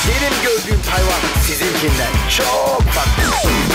Gelin gördüğüm hayvan sizinkinden çok farklı.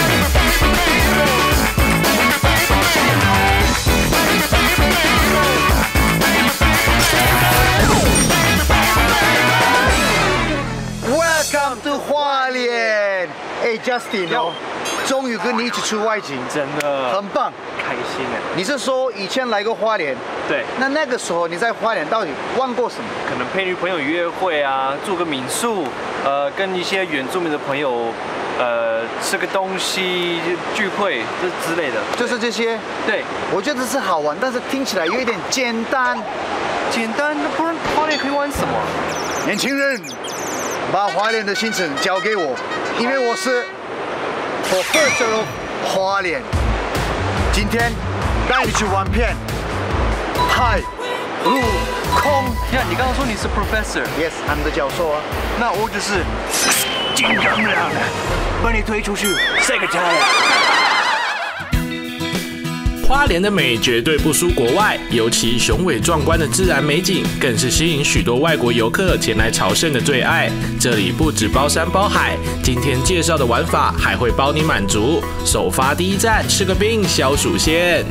Welcome to 花莲。哎 ，Justin 哦，终于跟你一起出外景， 真的很棒， 开心哎！ 你是说以前来过花莲？ 对， 那个时候你在花莲到底玩过什么？ 可能陪女朋友约会啊，住个民宿，跟一些原住民的朋友，吃个东西聚会这之类的， 就是这些。 对， 我觉得是好玩，但是听起来有一点简单。 简单，那不然花莲可以玩什么？ 年轻人，把花莲的行程交给我，因为我是 Professor of 花莲。今天带你去玩遍海、陆、空。 呀，你刚刚说你是 Professor？ Yes， 他们的教授啊。 那我就是金刚狼，把你推出去晒个太阳。 花莲的美绝对不输国外，尤其雄伟壮观的自然美景，更是吸引许多外国游客前来朝圣的最爱。这里不止包山包海，今天介绍的玩法还会包你满足。首发第一站，吃个冰消暑线。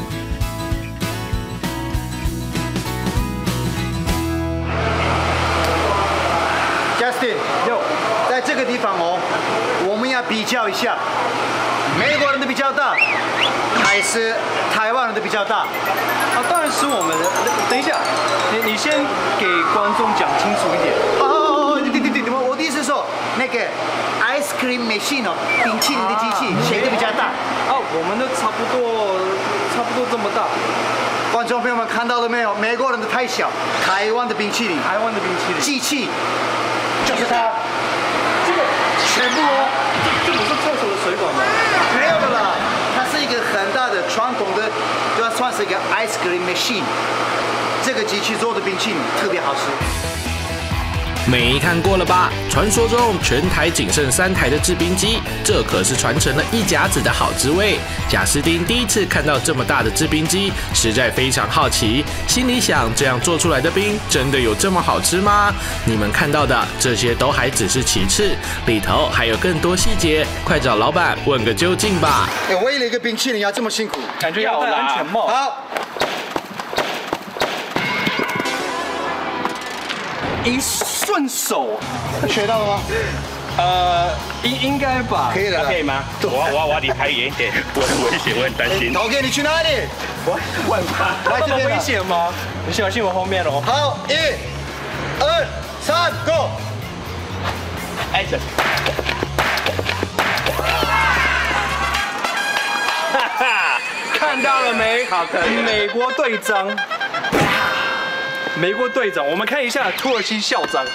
Justin， 在这个地方哦，我们要比较一下，美国人的比较大，还是台湾人的比较大？ 啊，当然是我们的。等一下，你先给观众讲清楚一点。 哦，对，我的意思是说，那个 ice cream machine 哦，冰淇淋的机器，谁的比较大？ 啊，我们的差不多这么大。 观众朋友们看到了没有？美国人的太小，台湾的冰淇淋，机器就是它， 这个全部哦。 这不是厕所的水管吗？ 没有的啦，它是一个很大的传统的，就要算是一个 ice cream machine。这个机器做的冰淇淋特别好吃。 没看过了吧？传说中全台仅剩3台的制冰机，这可是传承了一甲子的好滋味。贾斯汀第一次看到这么大的制冰机，实在非常好奇，心里想：这样做出来的冰真的有这么好吃吗？你们看到的这些都还只是其次，里头还有更多细节，快找老板问个究竟吧！ 哎，为了一个冰淇淋要这么辛苦， 感觉要戴安全帽。 好。 一顺手， 学到了吗？ 应该吧。 可以的， 可以吗？我离开远一点，我很危险，我很担心。 陶哥，你去哪里？ 我很怕， 来这边危险吗？你小心我后面哦。 好，1、2、3 ，Go！ Action！ 哈哈， 看到了没？ 好的， 美国队长。美国队长，我们看一下土耳其校长。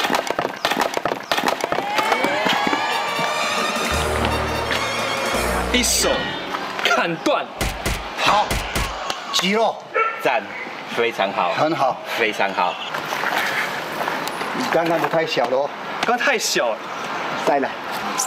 一手砍断， 好，肌肉赞，非常好， 很好， 非常好。 你刚刚的太小了哦， 刚太小了， 再来。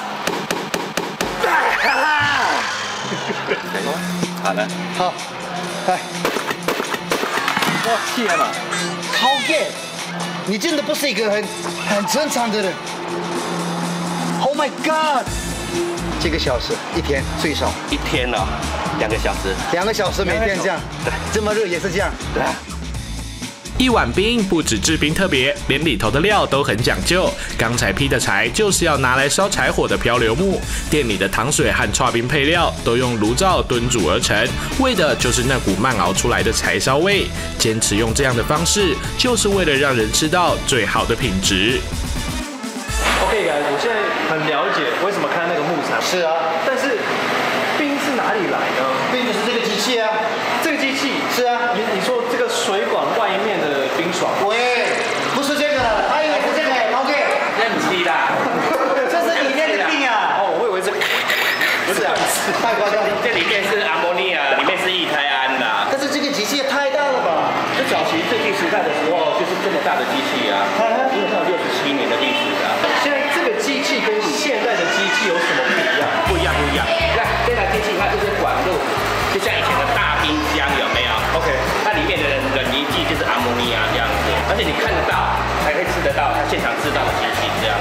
好了， 好，来。 哇天哪！ 陶哥，你真的不是一个很正常的人。Oh my God！ 几个小时，一天最少。 一天了，2个小时。 2个小时每天这样， 对， 这么热也是这样。 对啊。 一碗冰不止制冰特别，连里头的料都很讲究。刚才劈的柴就是要拿来烧柴火的漂流木，店里的糖水和剉冰配料都用炉灶炖煮而成，为的就是那股慢熬出来的柴烧味。坚持用这样的方式，就是为了让人吃到最好的品质。 OK guys， 我现在很了解为什么看那个木材。 是啊， 但是冰是哪里来的？ 冰就是这个机器啊。 这个机器是啊， 你说这个水管外面的冰爽？ 喂，不是这个了，还以为是这个。OK， 认七啦。 这是里面的冰啊。 哦，我以为这不是啊， 太夸张了。 这里面是阿莫尼亚，里面是液态氨啦。 但是这个机器也太大了吧？ 这早期最近时代的时候，就是这么大的机器啊，基本上67年的历史啊。 现在这个机器跟现在的机器有什么不一样？ 不一样。你看这台机器，它就是管路，就像以前的大冰箱有没有 ？OK， 它里面的冷凝剂就是阿莫尼亚这样子，而且你看得到，还可以吃得到，它现场制造的机器这样子。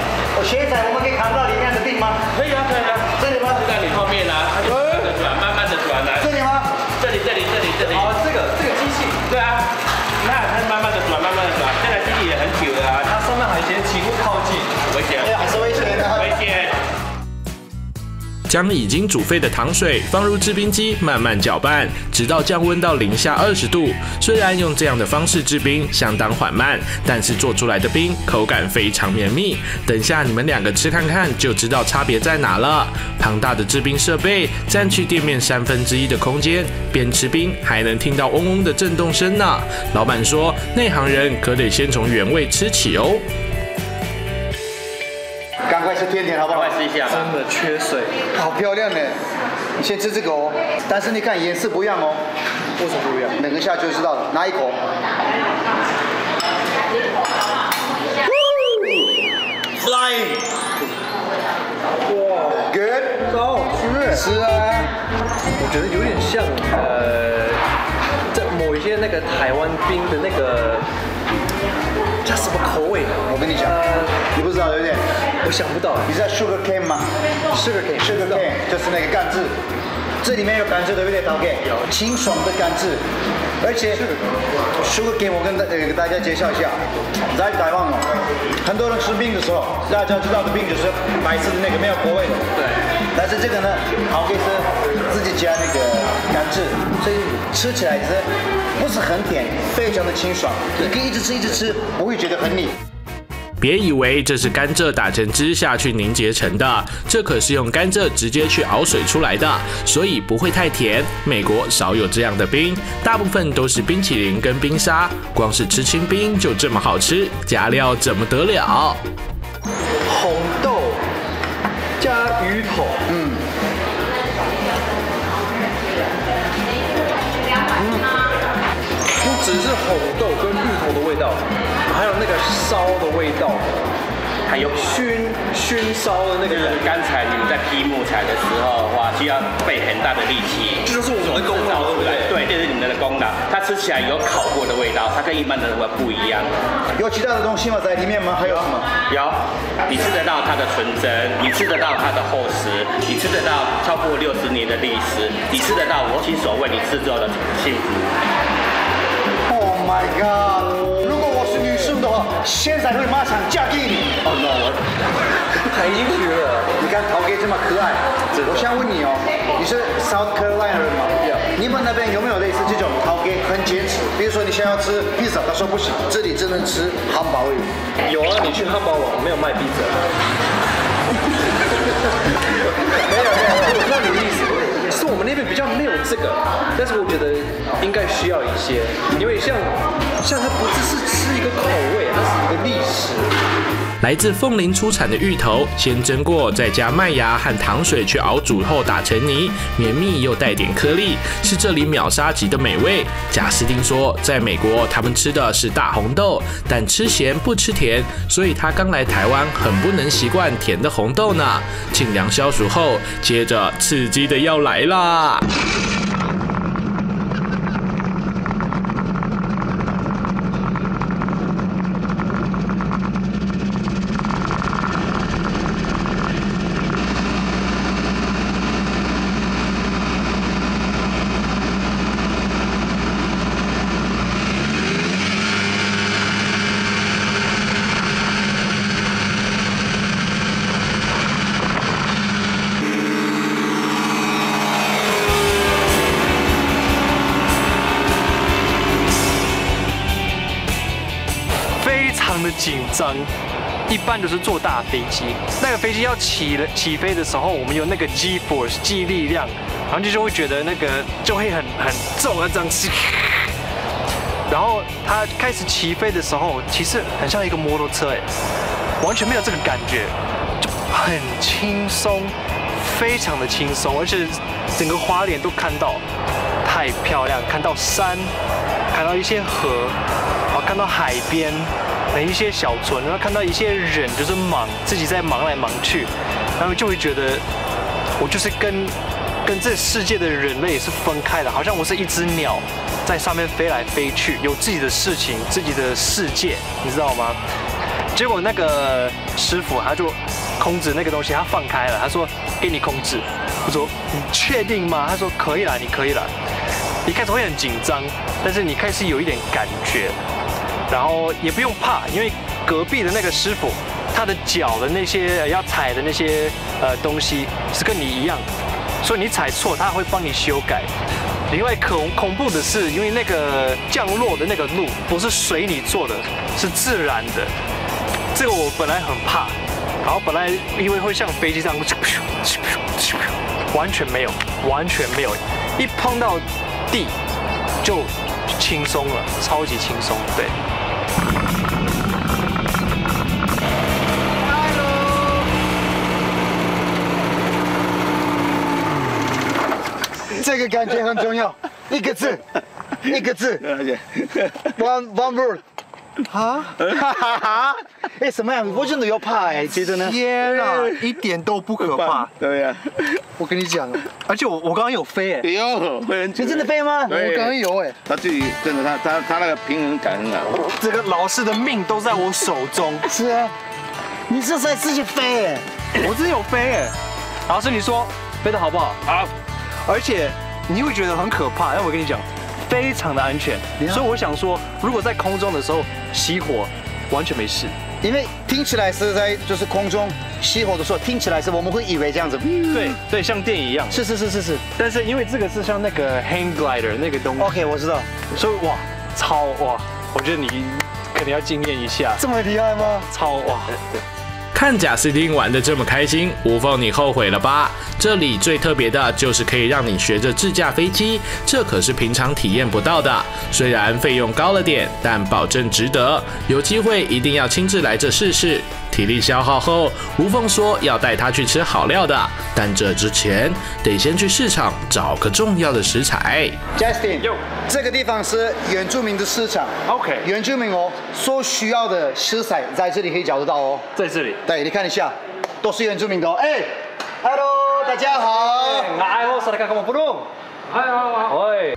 现在我们可以看到里面的冰吗？ 可以啊，可以啊。 这里吗？ 就在你后面啊，它就慢慢的转，慢慢的转来。 这里吗？ 这里。 哦，这个机器， 对啊，你看它慢慢的转，慢慢的转，这台机器也很久了啊， 它上面还写请勿靠近， 危险， 还是危险的。 危险。 将已经煮沸的糖水放入制冰机，慢慢搅拌，直到降温到零下20度。虽然用这样的方式制冰相当缓慢，但是做出来的冰口感非常绵密。等下你们两个吃看看，就知道差别在哪了。庞大的制冰设备占据店面1/3的空间，边吃冰还能听到嗡嗡的震动声呢。老板说，内行人可得先从原味吃起哦。 赶快吃甜点好不好？ 快试一下吧。 真的缺水。 好漂亮呢！你先吃这个哦，但是你看颜色不一样哦。 为什么不一样？ 等一下就知道了。拿一口。Flying。哇 ，Good。 好吃。 是啊。 我觉得有点像这某一些那个台湾冰的那个叫什么口味？ 我跟你讲，你不知道对不对？ 我想不到。 你知道 sugar cane 吗 ？sugar cane 就是那个甘蔗，这里面有甘蔗对不对？刀给有清爽的甘蔗，而且 sugar cane 我跟大家介绍一下，在台湾哦，很多人吃冰的时候，大家知道的冰就是白色的那个没有果味的， 对。 但是这个呢，好给是自己加那个甘蔗，所以吃起来是不是很甜，非常的清爽，你可以一直吃，不会觉得很腻。 别以为这是甘蔗打成汁下去凝结成的，这可是用甘蔗直接去熬水出来的，所以不会太甜。美国少有这样的冰，大部分都是冰淇淋跟冰沙，光是吃清冰就这么好吃，加料怎么得了？ 红豆加芋头，不只是红豆跟芋头的味道，还有那个烧的味道， 还有熏烧的那个。 刚才你们在劈木材的时候的话，需要费很大的力气， 这就是我们的功劳，对不对？ 对，这是你们的功劳。它吃起来有烤过的味道，它跟一般的味不一样。 有其他的东西吗？在里面吗？还有什么？ 有，你吃得到它的纯真，你吃得到它的厚实，你吃得到超过60年的历史，你吃得到我亲手为你制作的幸福。 Oh my god！ 如果我是女生的话，现在会马上嫁给你。 哦 no， 我太进去了。 你看陶给这么可爱，我想问你哦，你是 South Carolina 人吗？你们那边有没有类似这种陶给很坚持？比如说你想要吃披萨，他说不行，这里只能吃汉堡而已。 有啊，你去汉堡王没有卖披萨。没有，我知道你的意思。是我们那边比较没有这个，但是我觉得应该需要一些，因为像它不只是吃一个口味，它是一个历史。 来自凤林出产的芋头，先蒸过，再加麦芽和糖水去熬煮后打成泥，绵密又带点颗粒，是这里秒杀级的美味。贾斯汀说，在美国他们吃的是大红豆，但吃咸不吃甜，所以他刚来台湾很不能习惯甜的红豆呢。清凉消暑后，接着刺激的要来啦！ 的紧张，一般都是坐大飞机，那个飞机要起飞的时候，我们有那个 G force G力量，然后就会觉得那个就会很重啊这样子。然后它开始起飞的时候，其实很像一个摩托车完全没有这个感觉，就很轻松，非常的轻松，而且整个花莲都看到，太漂亮，看到山，看到一些河，看到海边。一些小村，然后看到一些人就是自己在忙来忙去，然后就会觉得我就是跟这世界的人类是分开的，好像我是一只鸟在上面飞来飞去，有自己的事情、自己的世界，你知道吗？ 结果那个师傅他就控制那个东西，他放开了，他说给你控制。我说你确定吗？他说可以啦，你可以啦。一开始会很紧张，但是你开始有一点感觉，然后也不用怕，因为隔壁的那个师傅，他的脚的那些要踩的那些东西是跟你一样，所以你踩错，他会帮你修改。另外恐怖的是，因为那个降落的那个路不是水泥做的，是自然的，这个我本来很怕，然后本来因为会像飞机这样，完全没有，完全没有，一碰到地就轻松了，超级轻松，对。 这个感觉很重要，一个字，one word。啊？哎，什么呀？我真的要怕哎，觉得呢？ 天啊，一点都不可怕。 对呀， 我跟你讲，而且我刚刚有飞哎。 有，会很。 你真的飞吗？ 我刚刚有哎。 他自己真的，他那个平衡感很好。 这个老师的命都在我手中。 是啊，你是在自己飞哎。 我自己有飞哎。老师，你说飞得好不好？ 好。 而且你会觉得很可怕，但我跟你讲，非常的安全。所以我想说，如果在空中的时候熄火，完全没事。 因为听起来是在就是空中熄火的时候，听起来是我们会以为这样子。 对，像电影一样。 是。 但是因为这个是像那个 hang glider 那个东西。 OK， 我知道。 所以哇，超哇，我觉得你肯定要经验一下。 这么厉害吗？ 超哇。 看贾斯汀玩得这么开心，吴凤你后悔了吧？这里最特别的就是可以让你学着自驾飞机，这可是平常体验不到的。虽然费用高了点，但保证值得。有机会一定要亲自来这试试。体力消耗后，吴凤说要带他去吃好料的，但这之前得先去市场找个重要的食材。 Justin， 这个地方是原住民的市场。 OK， 原住民哦，所需要的食材在这里可以找得到哦。 在这里。 对，你看一下，都是原住民的哦。哎 ，Hello， 大家好。 哎，我萨利卡干嘛不弄？哎。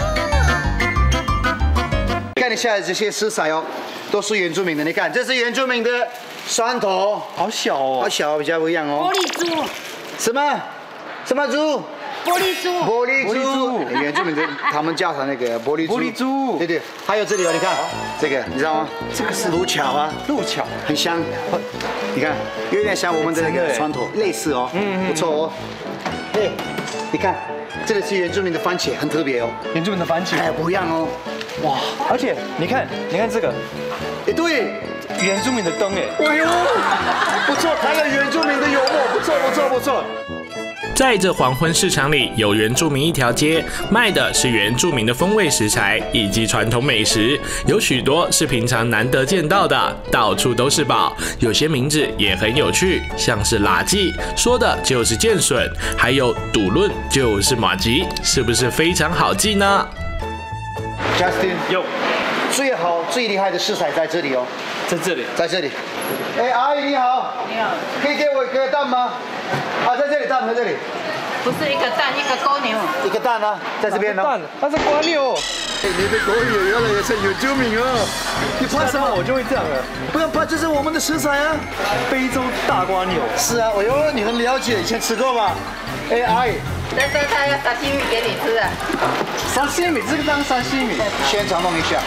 看一下这些食材哦，都是原住民的。你看，这是原住民的蒜头， 好小哦， 好小，比较不一样哦。 玻璃珠， 什么猪？ 玻璃珠， 玻璃珠，原住民的他们叫它那个玻璃珠。 玻璃珠， 对，还有这里哦，你看这个，你知道吗？这个是路巧啊， 路巧， 很香。你看，有点像我们的那个蒜头，类似哦，不错哦。哎，你看，这里是原住民的番茄，很特别哦。 原住民的番茄， 哎，不一样哦。 哇，而且你看这个， 哎，对， 原住民的灯哎， 哎呦，不错，还有原住民的幽默，不错。 在这黄昏市场里，有原住民一条街，卖的是原住民的风味食材以及传统美食，有许多是平常难得见到的，到处都是宝。有些名字也很有趣，像是辣记，说的就是剑笋，还有赌论就是马吉，是不是非常好记呢 ？Justin， 有最好最厉害的食材在这里哦，在这里。哎，阿姨你好， 你好， 可以给我一个蛋吗？啊，在这里，蛋在这里。 不是一个蛋，一个公牛。 一个蛋呢，在这边呢。 蛋，它是瓜牛。 哎，你的国语原来也是原住民哦。你怕什么？ 我就会这样了。 不要怕，这是我们的食材啊。 非洲大瓜牛。 是啊，哎呦，你很了解，以前吃过吧？哎，阿姨。 但是他要沙西米给你吃啊。 沙西米，这个当沙西米。 现场弄一下。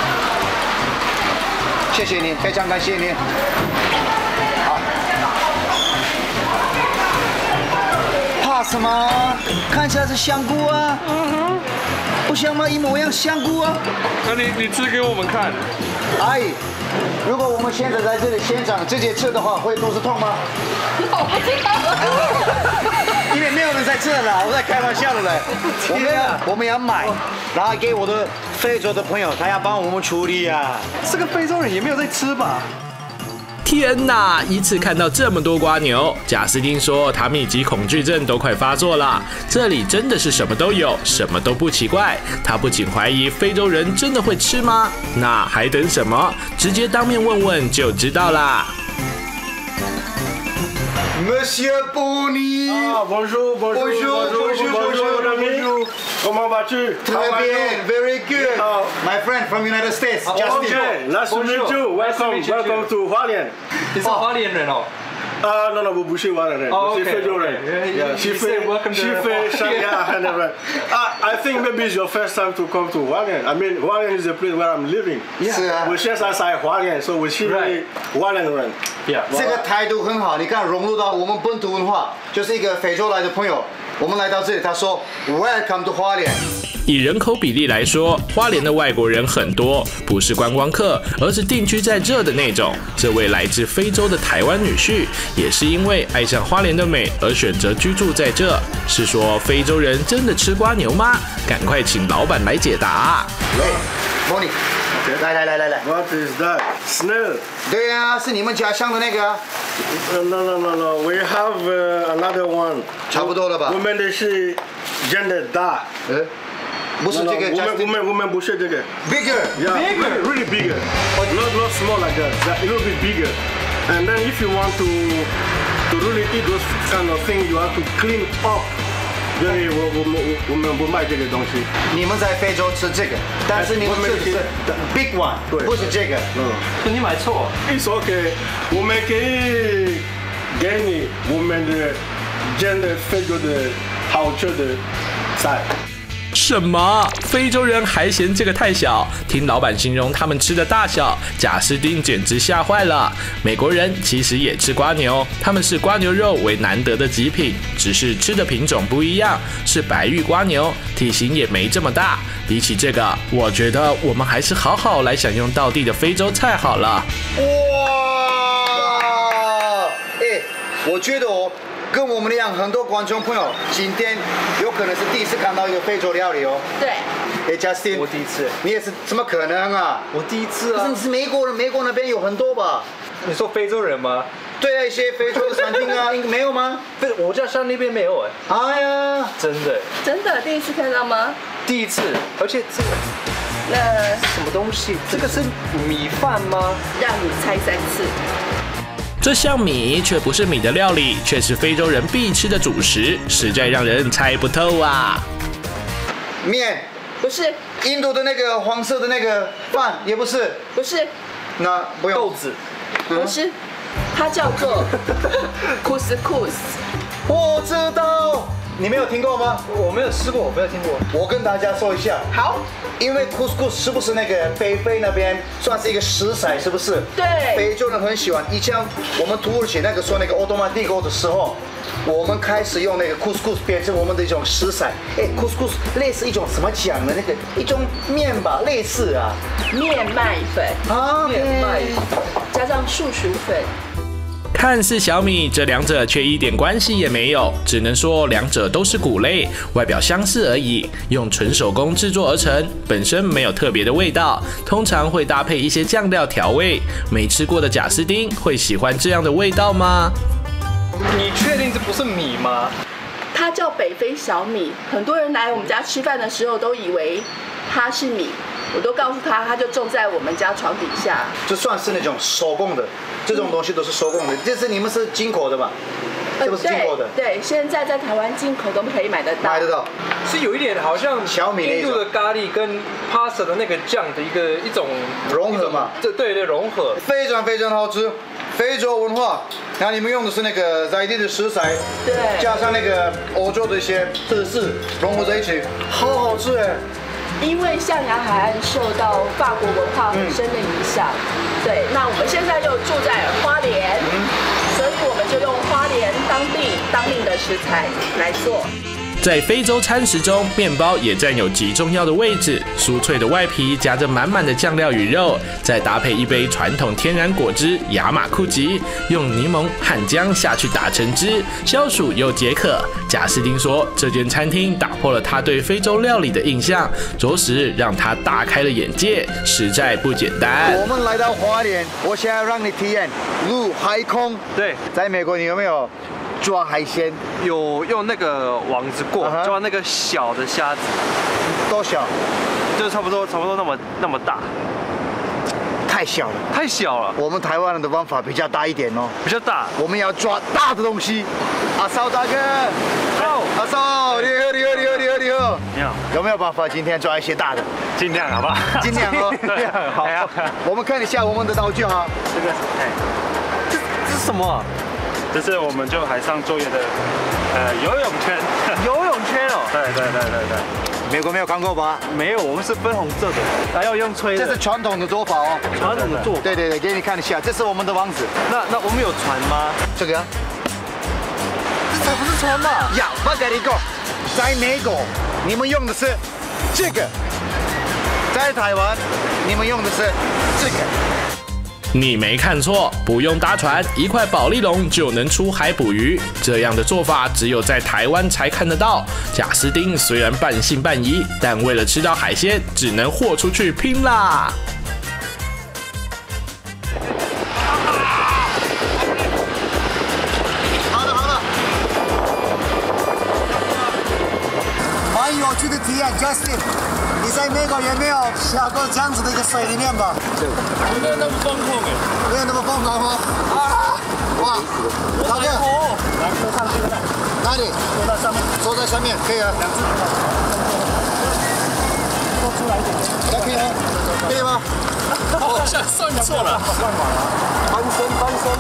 谢谢你，非常感谢你。好。怕什么？看起来是香菇啊。不香吗？一模一样香菇啊。 那你吃给我们看。 阿姨，如果我们现在在这里现场直接吃的话，会肚子痛吗？ 我不知道。 因为没有人在吃了，我在开玩笑的嘞。我们要买，然后给我的非洲的朋友，他要帮我们处理啊。 这个非洲人也没有在吃吧？ 天哪！一次看到这么多瓜牛，贾斯汀说他密集恐惧症都快发作了。这里真的是什么都有，什么都不奇怪。他不仅怀疑非洲人真的会吃吗？那还等什么？直接当面问问就知道啦。 Monsieur Boni. Bonjour, Comment vas-tu? Très bien, very good. My friend from United States, Justin. Okay, nice to meet you. Welcome to 花莲。 你是花莲人哦。 No, 我不是华人，我是非洲人。西非上亚很多人。I think maybe it's your first time to come to 花莲。I mean, 花莲 is the place where I'm living. 是啊。 我现在在花莲，所以我是花莲人。 这个态度很好，你看融入到我们本土文化，就是一个非洲来的朋友，我们来到这里，他说 Welcome to 花莲。 以人口比例来说，花莲的外国人很多，不是观光客，而是定居在这的那种。这位来自非洲的台湾女婿，也是因为爱上花莲的美而选择居住在这。是说非洲人真的吃瓜牛吗？赶快请老板来解答。 Boni， 来。 What is that? Snail? 对啊，是你们家乡的那个啊。 No. We have another one. 差不多了吧？ 我们的是真的大。 不是这个。 我们不是这个。 Bigger. Yeah, really bigger. Not small like that. A little bit bigger. And then if you want to really eat those kind of things, you have to clean up. 所以我们不卖这个东西。 你们在非洲吃这个，但是你们这里是 big one， 不是这个。 那你买错。 It's okay， 我们可以给你我们的真的非洲的好吃的菜。 什么？非洲人还嫌这个太小？听老板形容他们吃的大小，贾斯汀简直吓坏了。美国人其实也吃瓜牛，他们视瓜牛肉为难得的极品，只是吃的品种不一样，是白玉瓜牛，体型也没这么大。比起这个，我觉得我们还是好好来享用道地的非洲菜好了。 哇！我觉得跟我们一样，很多观众朋友今天有可能是第一次看到一个非洲料理哦。 对。 Justin， 我第一次。 你也是？怎么可能啊？ 我第一次啊。 可是你是美国人，美国那边有很多吧？ 你说非洲人吗？ 对啊，一些非洲的餐厅啊，应该没有吗？ 我家乡那边没有哎。 哎呀， 真的第一次看到吗？ 第一次，而且这个那什么东西？这个是米饭吗？ 让你猜3次。 这项米却不是米的料理，却是非洲人必吃的主食，实在让人猜不透啊！ 面不是， 印度的那个黄色的那个饭也不是， 不是， 那不用豆子， 不是，它叫做 couscous。 我知道，你没有听过吗？ 我没有吃过，我没有听过。 我跟大家说一下， 好， 因为 couscous 是不是那个北非那边算是一个食材，是不是？ 对。 非洲人很喜欢。以前我们土耳其那个说那个 Ottoman帝国的时候，我们开始用那个 couscous 变成我们的一种食材。couscous 类似一种什么讲的那个一种面吧，类似啊。 面麦粉啊， 面麦加上树薯粉。 看似小米，这两者却一点关系也没有，只能说两者都是谷类，外表相似而已。用纯手工制作而成，本身没有特别的味道，通常会搭配一些酱料调味。没吃过的贾斯汀会喜欢这样的味道吗？ 你确定这不是米吗？ 它叫北非小米，很多人来我们家吃饭的时候都以为它是米。我都告诉他，他就种在我们家床底下。 就算是那种手工的，这种东西都是手工的。这是你们是进口的吧？这不是进口的。 对，现在在台湾进口都可以买得到。 买得到。 是有一点好像小米印度的咖喱跟 pasta 的那个酱的一种融合嘛？ 对，融合。 非常非常好吃。非洲文化，然后你们用的是那个在地的食材， 对， 加上那个欧洲的一些特色融合在一起，好好吃哎。 因为象牙海岸受到法国文化很深的影响，对，那我们现在又住在花莲，所以我们就用花莲当地的食材来做。 在非洲餐食中，面包也占有极重要的位置。酥脆的外皮夹着满满的酱料与肉，再搭配一杯传统天然果汁亚马库吉，用柠檬和姜下去打成汁，消暑又解渴。贾斯汀说，这间餐厅打破了他对非洲料理的印象，着实让他大开了眼界，实在不简单。 我们来到花莲，我想要让你体验陆海空。 对， 在美国你有没有抓海鲜？ 有用那个网子过抓那个小的虾子， 多小？ 就差不多那么大。 太小了。 太小了， 我们台湾人的方法比较大一点哦， 比较大。 我们要抓大的东西。阿少大哥，阿少，你好，你好，你好，你好，你好。 你好， 有没有办法今天抓一些大的？ 尽量好不好？ 尽量哦。好，我们看一下我们的道具哈。 这个，这是什么？ 这是我们就海上作业的游泳圈。 游泳圈哦。 对。 美国没有看过吧？ 没有，我们是分红色的，还要用吹的。 这是传统的做法哦。 传统的做法。 对，给你看一下，这是我们的网子。 那我们有船吗？ 这个。 这才不是船吧？ 呀，我跟你讲，在美国你们用的是这个，在台湾你们用的是这个。 你没看错，不用搭船，一块保丽龙就能出海捕鱼。这样的做法只有在台湾才看得到。贾斯汀虽然半信半疑，但为了吃到海鲜，只能豁出去拼啦！ 好了，蛮有趣的体验 ，Justin。你在美国也没有下过这样子的一个水里面吧？ 没有那么疯狂哎， 没有那么疯狂吗？哇，大哥， 来坐上去了， 哪里？ 坐到上面， 坐在上面可以啊。 两只坐出来一点， 可以吗？可以吗？ 好像算错了。 翻身。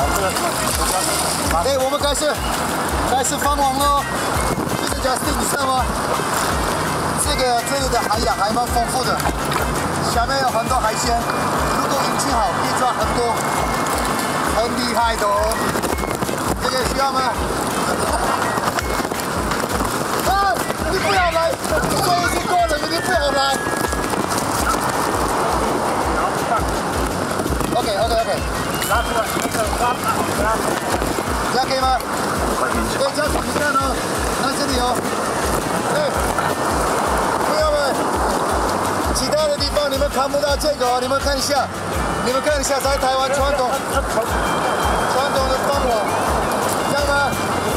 哎，我们开始放网了。这是Justin，你知道吗？这里的海洋还蛮丰富的，下面有很多海鲜，如果运气好，可以抓很多，很厉害的哦。这个需要吗？啊！你不要来，水已经过了，你不要来。OK， 拉出来，拉， 这样可以吗？可以，这样你看哦，看这里哦，朋友们，其他的地方你们看不到这个哦，你们看一下，在台湾传统的放网，这样吗？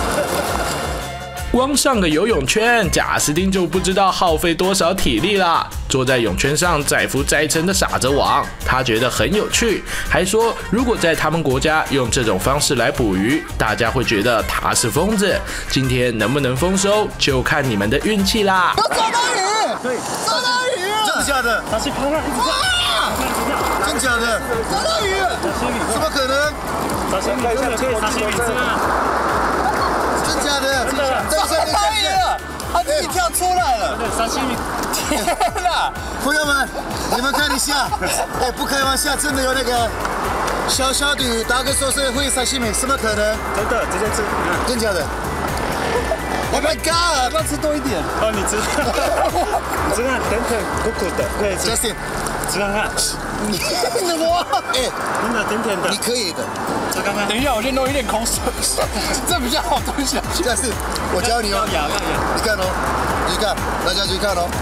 光上个游泳圈，贾斯汀就不知道耗费多少体力啦。坐在泳圈上载浮载沉的撒着网，他觉得很有趣，还说如果在他们国家用这种方式来捕鱼，大家会觉得他是疯子。今天能不能丰收，就看你们的运气啦。 要抓到鱼， 对， 抓到鱼，真的假的？ 它是漂亮，一直跳， 真假的？抓到鱼，怎么可能？ 沙西米，真的可以沙西米吃啊！ 真假的？真的，抓到鱼了，它自己跳出来了。 对，沙西米。 天哪！朋友们，你们看一下，哎，不开玩笑，真的有那个小的鱼，大哥说是会沙西米，怎么可能？ 真的，直接吃， 真假的 ？Oh my god！ 要吃多一点。哦，你吃，你吃看，等苦苦的，可以吃。 Justin， 吃看看。 你我，哎， 真的甜甜的。 你可以的。 吃看看。 等一下，我先弄一点口水，这比较好吞下去。 Justin，我教你哦。 要咬。 你看哦，你看，大家去看哦。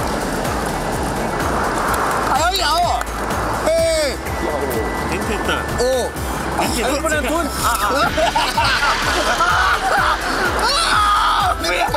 还要咬哦，嘿， 甜甜的。 哦， 甜的不能吞。 不要！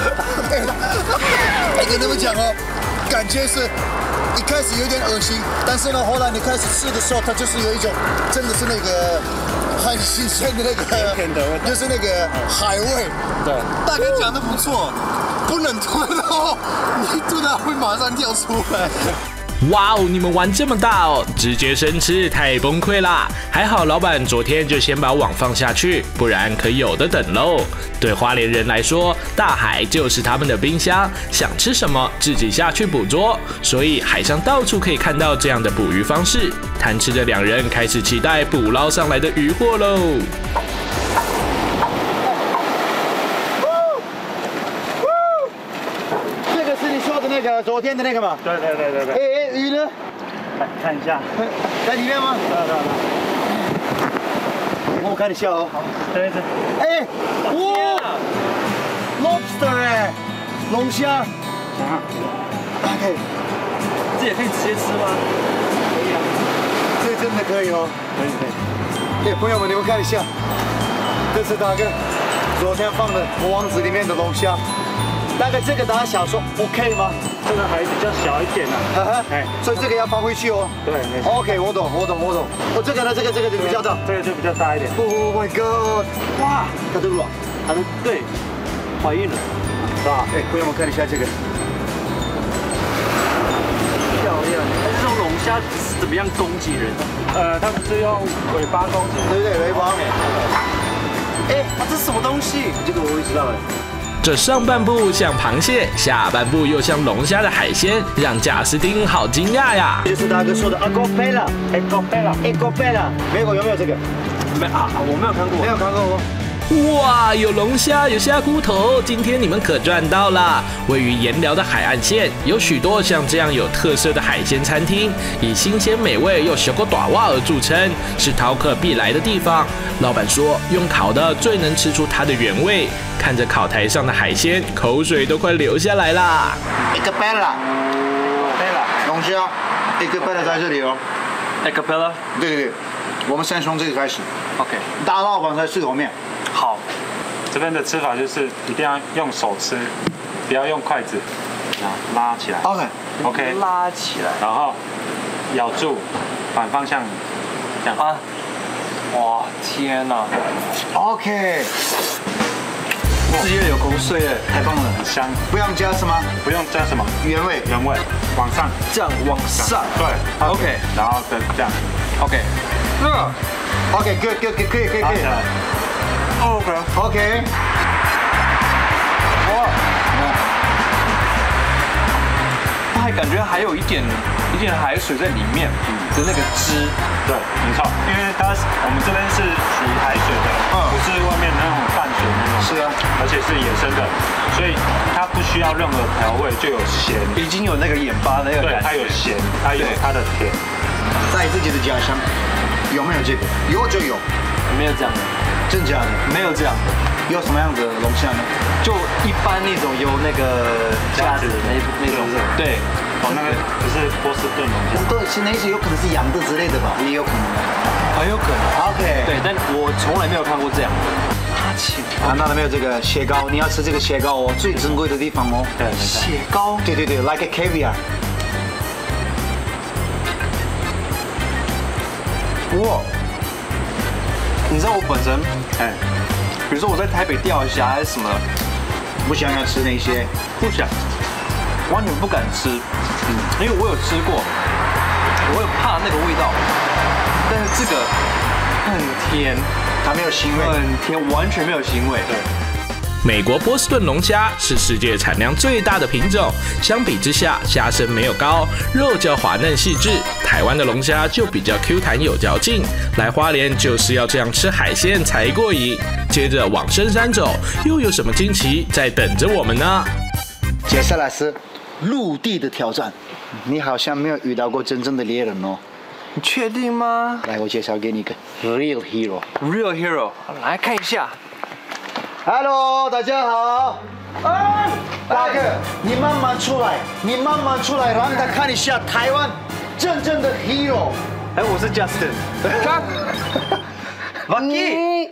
我跟你们讲哦，感觉是一开始有点恶心，但是呢，后来你开始吃的时候，它就是有一种真的是那个很新鲜的那个甜的味道， 就是那个海味。 对， 大哥讲的不错，不能吞哦，你吞它会马上跳出来。 哇哦，你们玩这么大哦，直接生吃太崩溃啦！还好老板昨天就先把网放下去，不然可有的等喽。对花莲人来说，大海就是他们的冰箱，想吃什么自己下去捕捉，所以海上到处可以看到这样的捕鱼方式。贪吃的两人开始期待捕捞上来的渔获喽。 那个昨天的那个嘛， 对。 哎，鱼呢？ 看一下， 在里面吗？ 对。 我看一下哦。 好，对。 哎，哇 ，lobster 哎，龙虾。OK， 这也可以直接吃吗？ 可以啊， 这真的可以哦。 可以。 哎，朋友们，你们看一下，这是大哥昨天放的网子里面的龙虾。 大概这个大小说 OK 吗？ 这个还比较小一点啊。哎， 所以这个要放回去哦。 对，没错。 OK， 我懂。哦，这个呢？这个就比较大。 这个就比较大一点。 Oh my god！ 哇，它都软， 它都对，怀孕了， 是吧？哎，朋友们看一下这个。 漂亮！但是这种龙虾是怎么样攻击人？ 他们是用尾巴攻击， 对不对？尾巴。 哎，这是什么东西？ 这个我不知道哎。 这上半部像螃蟹，下半部又像龙虾的海鲜，让贾斯汀好惊讶呀！ 就是大哥说的 Acapella， 美国有没有这个？ 我没有看过， 没有看过哦。 哇，有龙虾，有虾骨头，今天你们可赚到了！位于盐寮的海岸线，有许多像这样有特色的海鲜餐厅，以新鲜美味又小个短袜而著称，是饕客必来的地方。老板说，用烤的最能吃出它的原味。看着烤台上的海鲜，口水都快流下来啦！ 一个贝拉，龙虾，一个贝拉在这里哦。 Acapella？ 对，我们先从这个开始。 OK， 大老板在最后面。 好， 这边的吃法就是一定要用手吃，不要用筷子，然后拉起来。OK， 拉起来， 然后咬住，反方向，这样啊。 哇，天哪 OK， 直接流口水了， 太棒了， 很香。 不用加什么？ 不用加什么？ 原味， 往上， 这样往上。 对 ，OK， 然后这样 ，OK， OK， 可以。 OK， 哇， 它还感觉还有一点海水在里面的那个汁， 对，没错，因为我们这边是属于海水的，不是外面那种淡水那种， 是啊， 而且是野生的，所以它不需要任何调味就有咸， 已经有那个盐巴的那个对， 感觉， 它有咸，它有它的甜， 在自己的家乡有没有这个？有就有， 没有这样的。 真假的？ 没有这样的， 有什么样的龙虾呢？ 就一般那种有那个夹子的那种，对， 那个不是波士顿龙虾， 对，是那些有可能是养的之类的吧，也有可能。 很有可能。 OK， 对，但我从来没有看过这样。 那没有这个蟹膏，你要吃这个蟹膏哦，最珍贵的地方哦。 对， 蟹膏。 对 ，like a caviar。 哇。 你知道我本身，比如说我在台北钓虾还是什么， 不想要吃那些， 不想，完全不敢吃，因为我有吃过，我有怕那个味道，但是这个很甜， 它没有腥味， 很甜，完全没有腥味。对。 美国波士顿龙虾是世界产量最大的品种，相比之下，虾身没有高，肉较滑嫩细致。台湾的龙虾就比较 Q 弹有嚼劲，来花莲就是要这样吃海鲜才过瘾。接着往深山走，又有什么惊奇在等着我们呢？ 接下来是陆地的挑战，你好像没有遇到过真正的猎人哦。 你确定吗？ 来，我介绍给你一个 real hero。real hero， 来看一下。 Hello， 大家好。大哥，你慢慢出来，让他看一下台湾真正的 hero。 哎，我是 Justin。Lucky，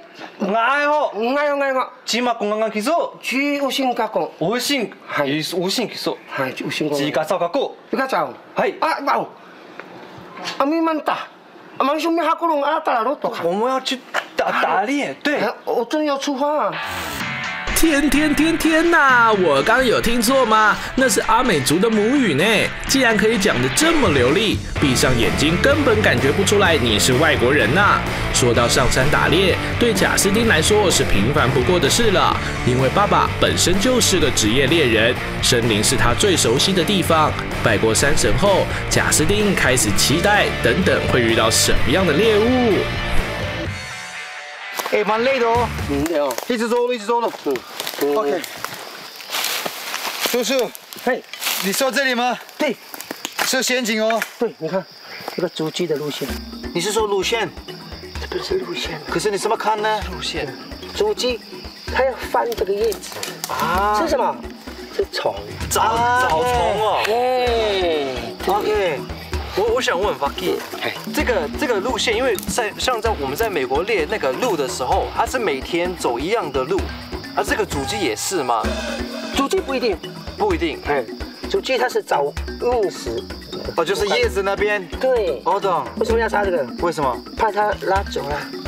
지마 건강한 기소. 우신 갖고. 우신 기소. 우신 거. 지가 써 갖고. 이가 자. 하이. 와우. 아미만다. 아마시면 하고는 알았다라로 또. 我们要去打猎，对。 我真要出发。 天哪！我刚有听错吗？那是阿美族的母语呢。既然可以讲得这么流利，闭上眼睛根本感觉不出来你是外国人呐。说到上山打猎，对贾斯汀来说是平凡不过的事了，因为爸爸本身就是个职业猎人，森林是他最熟悉的地方。拜过山神后，贾斯汀开始期待等等会遇到什么样的猎物。 哎，蛮累的哦。 累哦。 一直走了。OK。叔叔， 嘿， 你说这里吗？ 对， 是陷阱哦。 对，你看这个足迹的路线。 你是说路线？ 这不是路线。 可是你怎么看呢？ 路线。 足迹，它要翻这个叶子。啊。是什么？是虫。 找虫哦。 哎。 OK。 我想问 Lucky， 这个路线，因为像我们在美国猎那个鹿的时候，它是每天走一样的路， 啊，这个主机也是吗？ 主机不一定， 不一定。 主机它是找运时。 哦，就是叶子那边。 对。 我懂。 为什么要插这个？ 为什么？ 怕它拉走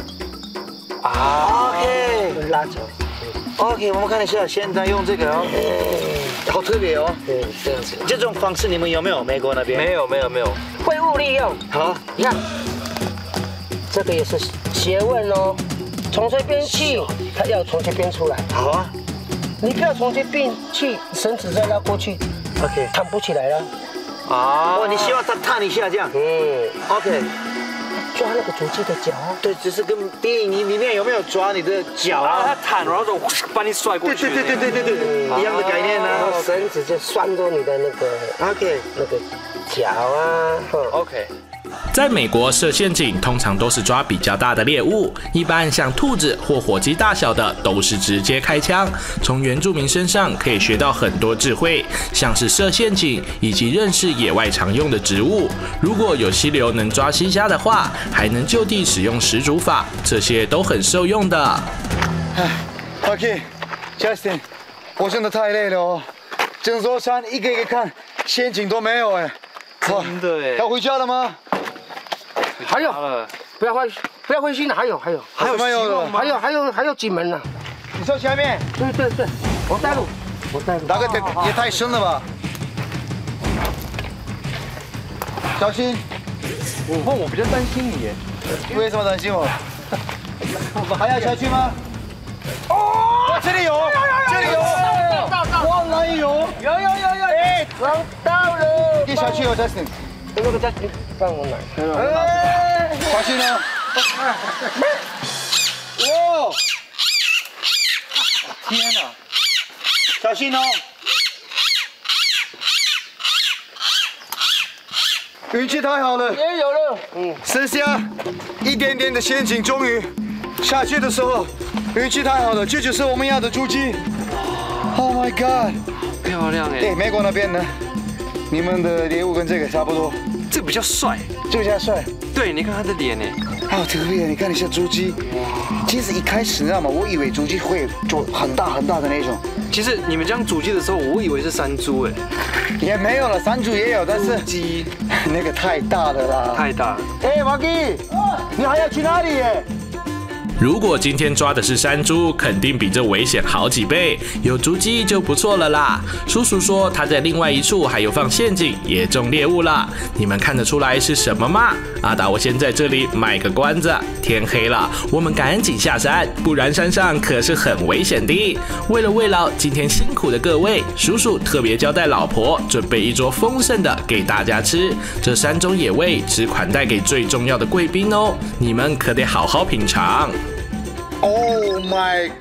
啊。OK。 拉走。 OK， 我们看一下，现在用这个哦。好特别哦。 对，这样子。 这种方式你们有没有？美国那边？ 没有。 废物利用。 好， 你看，这个也是学问哦。从这边去，它要从这边出来。 好啊。 你不要从这边去，绳子再拉过去。OK， 弹不起来了。 哦，你希望它探一下这样。OK。 抓那个主机的脚。 对，只是跟电影里面有没有抓你的脚啊？ 它弹，然后就把你甩过去。 对，一样的概念呢。 然后绳子就拴住你的那个 OK 那个脚啊。 OK。 在美国射陷阱通常都是抓比较大的猎物，一般像兔子或火鸡大小的都是直接开枪。从原住民身上可以学到很多智慧，像是设陷阱以及认识野外常用的植物。如果有溪流能抓溪虾的话，还能就地使用食煮法，这些都很受用的。 OK，Justin， 我真的太累了哦，整座山一个一个看，陷阱都没有哎。 真的哎。 要回家了吗？ 还有，不要灰心了，还有没有了， 还有几门呢？ 你说前面？ 对，我带路。 那个也太深了吧？小心！ 我比较担心你耶。 为什么担心我？还要下去吗？哦，这里有，往哪里有？ 有，哎，找到了。 可以下去哦 ，Justin。 那个 Justin，帮我拿。 小心哦！哇！天哪！小心哦！运气太好了， 也有了。 剩下一点点的陷阱，终于下去的时候，运气太好了，这就是我们要的主机。Oh my god！ 漂亮哎。 对，美国那边呢？你们的猎物跟这个差不多。 这个比较帅， 这个比较帅。 对，你看他的脸哎， 好特别！你看一下猪鸡。其实一开始你知道吗？我以为猪鸡会做很大的那种。 其实你们讲主机的时候，我以为是山猪哎。 也没有了，山猪也有，但是鸡那个太大了啦。 太大了。 哎，马基，你还要去哪里耶？ 如果今天抓的是山猪，肯定比这危险好几倍。有竹鸡就不错了啦。叔叔说他在另外一处还有放陷阱，也中猎物了。你们看得出来是什么吗？阿达，我先在这里卖个关子。天黑了，我们赶紧下山，不然山上可是很危险的。为了慰劳今天辛苦的各位，叔叔特别交代老婆准备一桌丰盛的给大家吃。这山中野味只款待给最重要的贵宾哦，你们可得好好品尝。 Oh my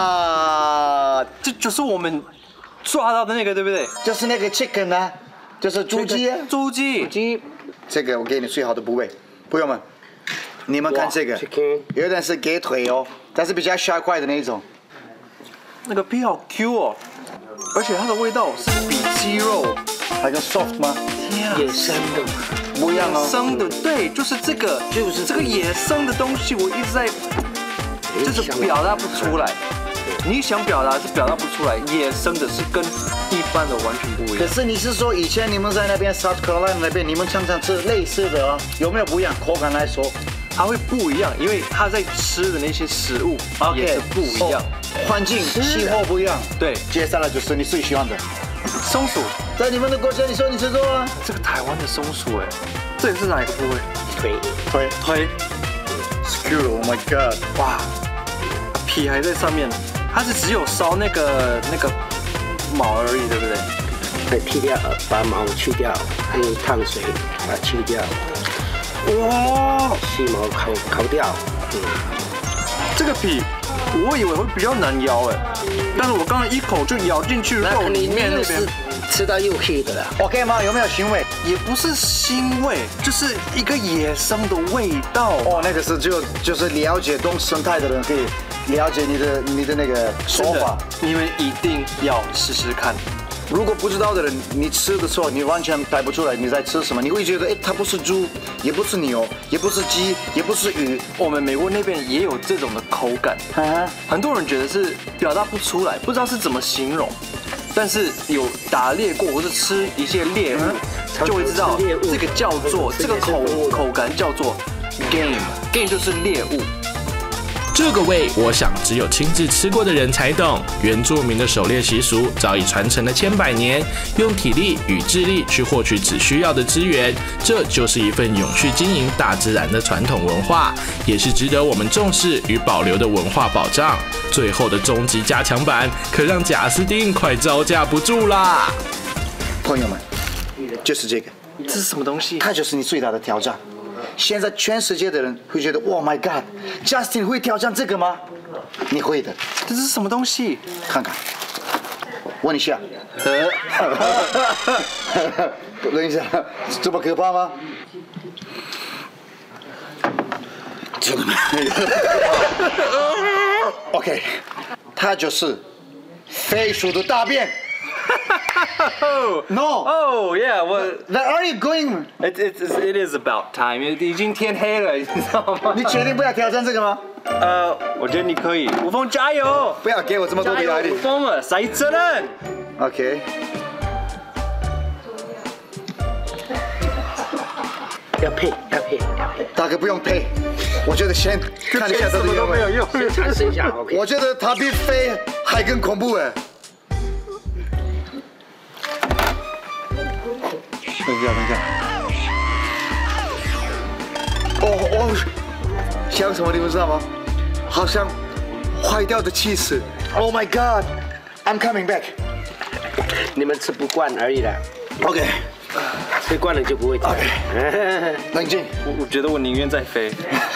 god！ 这就是我们抓到的那个，对不对？ 就是那个 chicken 啊，就是猪鸡啊， 猪鸡。 这个我给你最好的部位，朋友们，你们看这个，有点是给腿哦，但是比较小块的那一种。 那个皮好 Q 哦，而且它的味道是比鸡肉还更 soft 吗？ 天啊， 野生的， 不一样哦。 野生的，对，就是这个，就是这个野生的东西，我一直在。就是表达不出来，你想表达是表达不出来，野生的是跟一般的完全不一样。 可是你是说以前你们在那边 South Carolina 那边，你们常常吃类似的啊？有没有不一样？口感来说， 它会不一样，因为它在吃的那些食物也是不一样， 环境、气候不一样。 对， 接下来就是你最喜欢的松鼠， 在你们的国家，你说你吃过啊？ 这个台湾的松鼠哎，这里是哪一个部位？腿。 Oh my god！ 哇！皮还在上面，它是只有烧那个毛而已，对不对？ 对，剃掉，把毛去掉，还有烫水把它去掉。哇，细毛烤掉。 这个皮我以为会比较难咬哎，但是我刚刚一口就咬进去肉里面那边。 吃到又黑的了 ，OK 吗？有没有腥味？ 也不是腥味，就是一个野生的味道。 哦，那个是就是了解动物生态的人可以了解你的那个说法。 你们一定要试试看。 如果不知道的人，你吃的时候你完全猜不出来你在吃什么，你会觉得它不是猪，也不是牛，也不是鸡，也不是鱼。 我们美国那边也有这种的口感，很多人觉得是表达不出来，不知道是怎么形容。但是有打猎过或是吃一些猎物，就会知道这个叫做这个口感叫做 game 就是猎物。 这个味，我想只有亲自吃过的人才懂。原住民的狩猎习俗早已传承了千百年，用体力与智力去获取只需要的资源，这就是一份永续经营大自然的传统文化，也是值得我们重视与保留的文化保障。最后的终极加强版，可让贾斯汀快招架不住啦！ 朋友们，就是这个， 这是什么东西？ 它就是你最大的挑战。现在全世界的人会觉得 ，Oh my God，Justin 会挑战这个吗？你会的。 这是什么东西？ 看看，问一下。问一下，这么可怕吗？真的吗？OK， 它就是飞鼠的大便。No. Oh yeah. Where are you going? It is about time. 已经天黑了，你知道吗？ 你确定不要挑战这个吗？ 我觉得你可以。吴峰加油！ 不要给我这么多的压力。 吴峰啊，晒责任。 OK。 要配。 大哥不用配，我觉得先看一下这个原味。 先尝试一下 OK。 我觉得它比飞还更恐怖哎。等一下。哦，像什么你们知道吗？好像坏掉的起司。Oh my God, I'm coming back。 你们吃不惯而已啦。 OK。 吃惯了就不会跳。 冷静。 我觉得我宁愿再飞。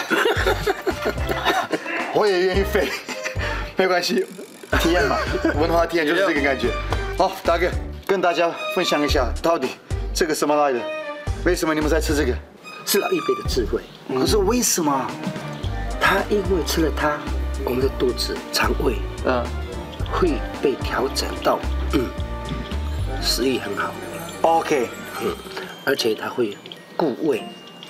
我也愿意飞，没关系，体验嘛，文化体验就是这个感觉。好，大哥跟大家分享一下，到底这个什么来的？为什么你们在吃这个？ 是老一辈的智慧。 可是为什么？ 它因为吃了它，我们的肚子、肠胃，会被调整到，食欲很好。 OK。 而且它会固胃。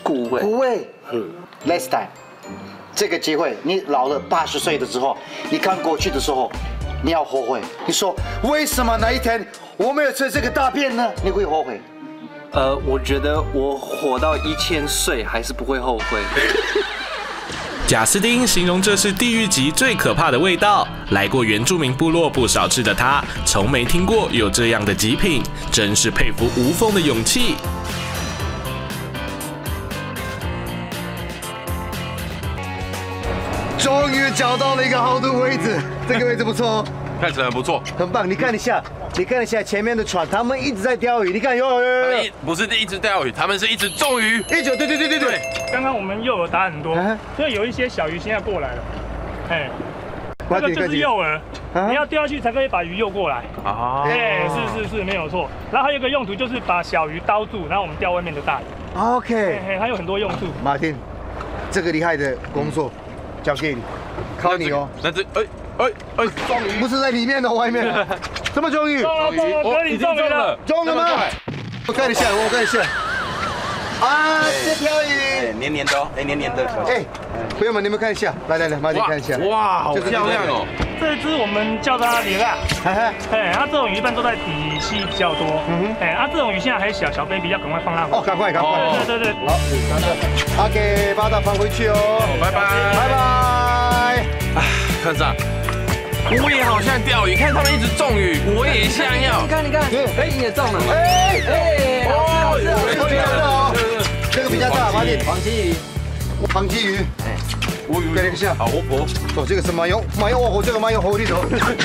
Next time， 这个机会，你老了80岁的时候，你看过去的时候，你要后悔。你说为什么那一天我没有吃这个大便呢？你会后悔。 我觉得我活到1000岁还是不会后悔。 贾斯汀形容这是地狱级最可怕的味道。来过原住民部落不少次的他，从没听过有这样的极品，真是佩服吴峰的勇气。 终于找到了一个好的位置，这个位置不错哦， 看起来很不错， 很棒。你看一下前面的船，他们一直在钓鱼。你看，有， 不是一直钓鱼，他们是一直种鱼。 对。 刚刚我们诱饵打很多，所以有一些小鱼现在过来了。这个就是诱饵，你要钓下去才可以把鱼诱过来。是没有错。然后还有一个用途就是把小鱼刀住，然后我们钓外面的大鱼。 OK。 还有很多用处。 马丁，这个厉害的工作交给你，靠你哦。 那这中鱼不是在里面的，外面。什么中鱼？ 已经中了。 中了吗？我看一下。这条鱼黏黏的。 朋友们，你们看一下，来，马丁看一下。 哇，好漂亮哦！ 这只我们叫它莲啊，它这种鱼一般都在底栖比较多。这种鱼现在还小 baby， 要赶快放它回。 赶快。对。好，OK，把它放回去哦。 拜拜。看上。我也好像钓鱼，看他们一直中鱼，我也像要。 你看，你也中了。 这个比较大，马丁。黄鲫鱼。给你一下。 好活泼。 这个是麻油，这个麻油好里头。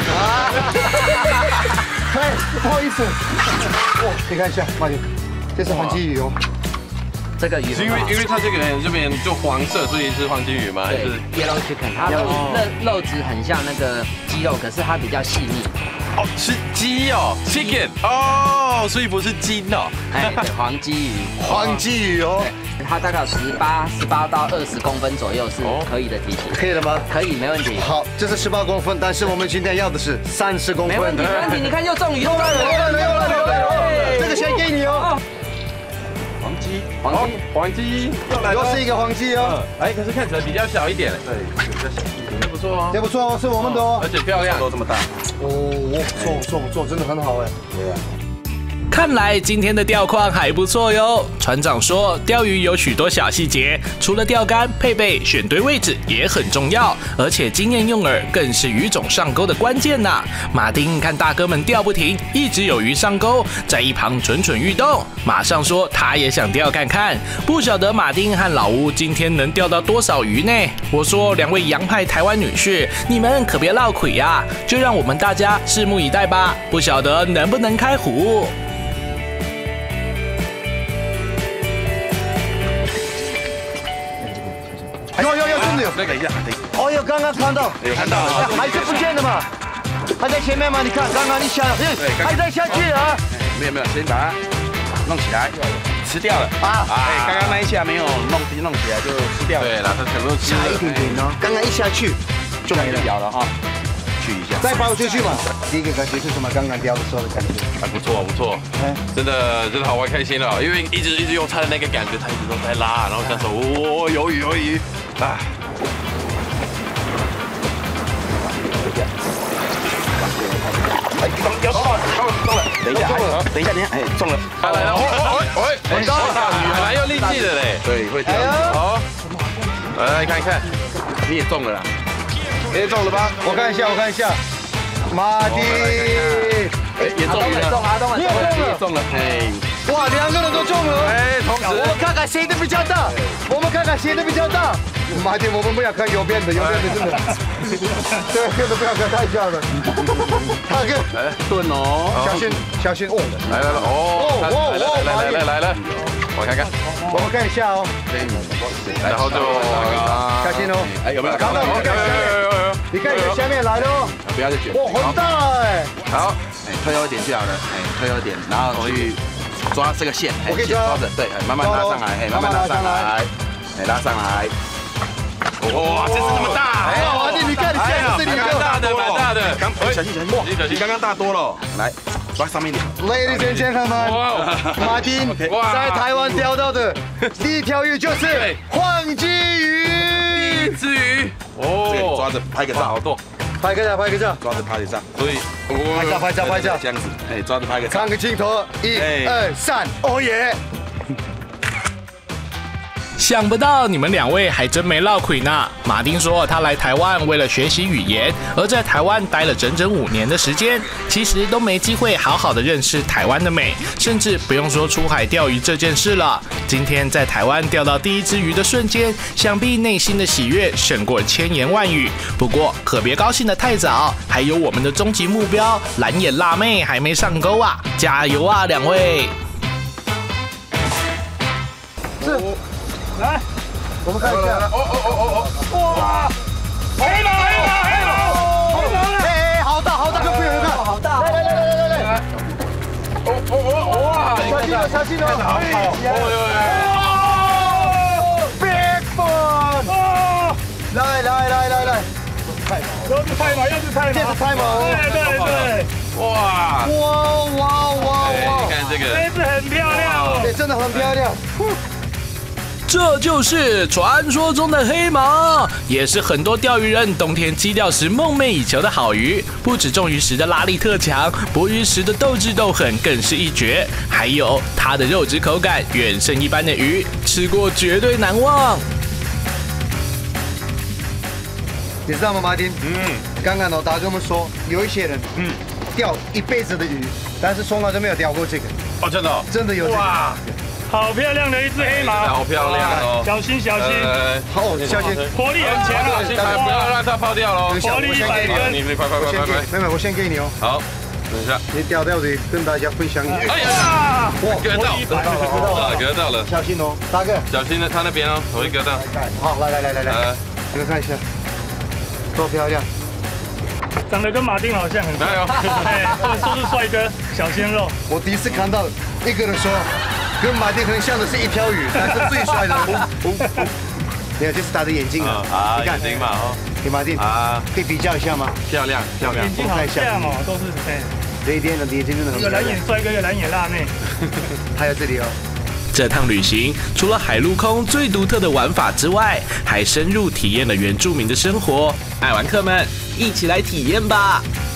不好意思。你看一下，马丁，这是黄鲫鱼哦。 这个鱼是因为它这边就黄色，所以是黄鲫鱼吗？还是 yellow chicken， 它肉质很像那个鸡肉，可是它比较细腻。 是鸡哦 ，chicken 哦，所以不是筋哦。 对，黄鲫鱼。 黄鲫鱼哦， 它大概有18到20公分左右是可以的体型。 可以了吗？ 可以，没问题。 好，这是18公分，但是我们今天要的是30公分。 没问题，没问题。你看又中鱼， 有了，这个先给你哦。 黄鸡， 又是一个黄鸡哦。 哎，可是看起来比较小一点。对，比较小一点，这不错哦。 这不错哦，是我们的哦， 而且漂亮，都这么大。 哦，做，真的很好哎。对啊。 看来今天的钓况还不错哟。船长说，钓鱼有许多小细节，除了钓竿、配备、选对位置也很重要，而且经验用饵更是鱼种上钩的关键呐。马丁看大哥们钓不停，一直有鱼上钩，在一旁蠢蠢欲动，马上说他也想钓看看。不晓得马丁和老吴今天能钓到多少鱼呢？我说2位洋派台湾女婿，你们可别落亏呀，就让我们大家拭目以待吧。不晓得能不能开湖。 有，真的有。 那个一下， 哦哟，刚刚看到， 有看到了， 还是不见了嘛？还在前面吗？你看，刚刚一下，还在下去啊？ 没有，先把它弄起来，吃掉了啊！刚刚那一下没有弄起来就吃掉了。对了，它全部都吃了。 差一点点哦，刚刚一下去就没了，咬了哈。去一下， 再抛出去嘛。第一个感觉是什么？刚刚钓的时候的感觉？ 不错，真的好玩开心了，因为一直用它的那个感觉，它一直都在拉，然后那时候有鱼啊。中了，等一下，中了，来了，很高，还蛮有力气的嘞，对，会钓，好，来看一看，你也中了啦，你也中了吧？ 我看一下，马丁， 也中了， 你也中了，哇，2个人都中了， 同时， 我们看看谁的比较大，马丁，我们不要看右边的真的，这个不要看太小了，大哥， 钝哦， 小心哦， 来了，来了，我看看， 我们看一下哦， 然后就小心哦， 有没有？刚刚有，你看下面来了哦， 不要再卷， 哇，很大哎， 好，推后一点就好了，推后一点，然后去抓这个线， 我可以抓着，对，慢慢拉上来，慢慢拉上来，拉上来。哇，这次这么大！ 马丁，你看你现在是蛮大的。小心，刚刚大多了。来，抓上面一点。 Ladies and gentlemen， 马丁在台湾钓到的第一条鱼就是黄鲫鱼。 第1只鱼。哦，抓着拍个照，好多。 拍个照， 抓着拍个照。所以拍照， 这样子，抓着拍个照。 看个镜头，1、2、3，哦耶！ 想不到你们2位还真没落亏呢。马丁说他来台湾为了学习语言，而在台湾待了整整5年的时间，其实都没机会好好的认识台湾的美，甚至不用说出海钓鱼这件事了。今天在台湾钓到第1只鱼的瞬间，想必内心的喜悦胜过千言万语。不过可别高兴得太早，还有我们的终极目标蓝眼辣妹还没上钩啊！加油啊，2位！ 来，我们看一下。哇！黑马！哎，好大，这不有看，好大！来！哇！小心哦！好！Big fun！来！又是太马！这是太马！对！哇！ 你看这个， 这只很漂亮哦， 对，真的很漂亮。 这就是传说中的黑马，也是很多钓鱼人冬天矶钓时梦寐以求的好鱼。不止重鱼时的拉力特强，捕鱼时的斗智斗狠更是一绝。还有它的肉质口感远胜一般的鱼，吃过绝对难忘。 你知道吗，马丁？刚刚大哥们说，有一些人钓一辈子的鱼，但是从来都没有钓过这个。 哦，真的， 真的有这个。 好漂亮的一只黑马， 好漂亮哦！ 小心， 好，小心， 活力很强啊！ 不要让它抛掉喽！ 活力100根， 你快！ 妹妹，我先给你哦。 好，等一下， 你钓的跟大家分享一下。 哎呀！哇，割到了， 小心哦，大哥， 小心的，他那边哦，我会割到。 好，来，这个看一下，多漂亮！ 长得跟马丁好像很像，说是帅哥，小鲜肉。 我第一次看到一个人说。 跟马丁很像的是一条鱼，但是最帅的，没有，就是他的眼睛啊， 眼睛嘛，哦， 给马丁啊，可以比较一下吗？ 漂亮， 眼睛好像哦，都是这一边的眼睛真的很漂亮。 一个蓝眼帅哥，一个蓝眼辣妹， 还有这里哦。 这趟旅行除了海陆空最独特的玩法之外，还深入体验了原住民的生活。爱玩客们，一起来体验吧！